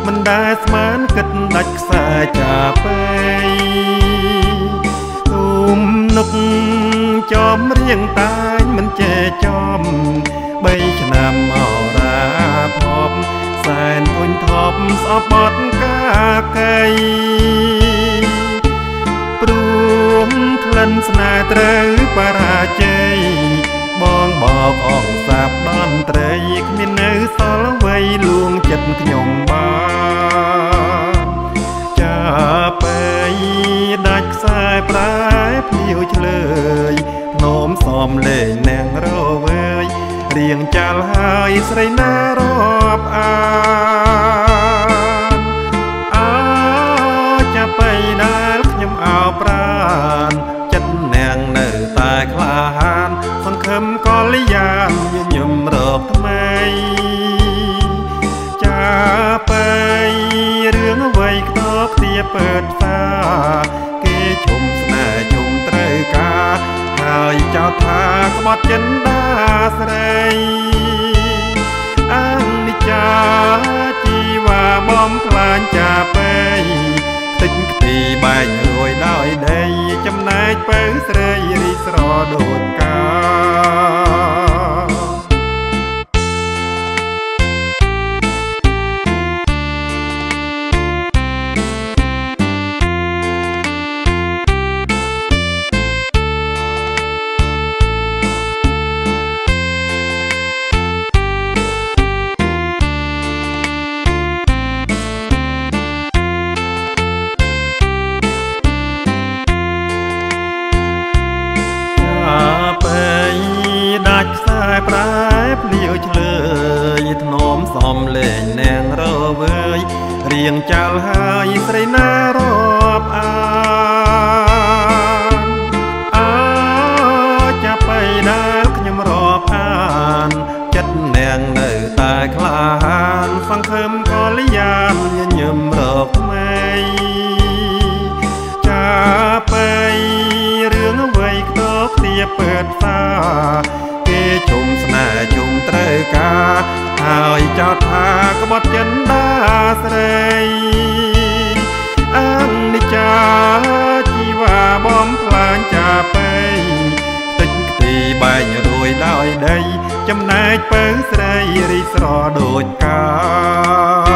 មិនដែលស្មានគិតដាច់ខ្សែចាប់ពេទុំនុកចំរៀងតាញមិនចេះចំ3ឆ្នាំអរាភពសែនអុញថប់ស្អប់បត់កាកៃព្រោះក្លិនស្នេហ៍ត្រូវបរាជ័យបងបោកអងសាបតន្ត្រីគ្មាននៅសល់អ្វីលួងចិត្តខ្ញុំបានចាប់ពេលដាច់ខ្សែប្រែភ្លៀវឆ្លើយភ្នំសំលេងនាងរវើយរៀងចាល់ហើយស្រីណារាប់អានចាប់ពេលដែលខ្ញុំអោបប្រានចិត្តនាងនៅតែក្លាហានសង្ឃឹមកល្យានញញឹមរកថ្មីចាប់ពេលរឿងអ្វីខ្ទប់ទាពើផ្សាគេជុំស្នេហ៍ជុំត្រូវការហើយចោទថាក្បត់ចិនដាស្រីអនិច្ចាជីវ៉ាបំផ្លាញចាពេតិចខ្ទីបែករួយដោយដីចំណែកពៅស្រីរីស្រដូចកាដាច់ខ្សែប្រែភ្លៀវឆ្លើយធ្នមសំលេងនាងរវើយរៀងចាល់ហើយស្រីណារាប់អានចាប់បីដែលខ្ញុំរាប់អានចិត្តនាងនៅតែក្លាហានសង្ឃឹមកល្យានញញឹមរកថ្មីចាប់បីរឿងអ្វីខ្ទប់ទាពើផ្សាគេជុំស្នេហ៍ជុំត្រូវការហើយចោទថាក្បត់ចិនដាស្រីអនិច្ចាជីវ៉ាបំផ្លាញចាពេតិចខ្ទីបែករួយដោយដីចំណែកពៅស្រីរីស្រដូចកា